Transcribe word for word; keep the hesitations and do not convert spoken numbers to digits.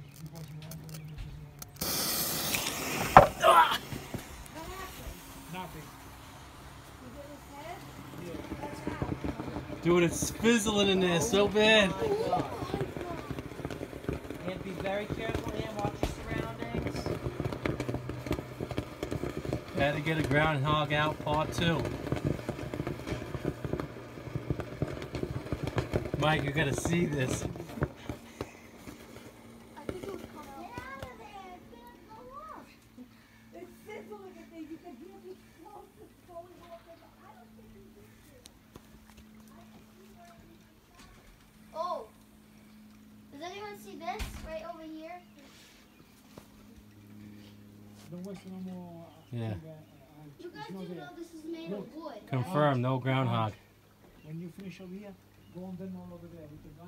Ah! Nothing. Dude, it's fizzling in there so bad. Oh my God. And be very careful and watch your surroundings. Had to get a groundhog out part two. Mike, you gotta see this. Oh, does anyone see this right over here? Don't waste no more. Yeah. You guys do know this is made of wood. Confirm, no groundhog. When you finish over here, go on then all over there. We can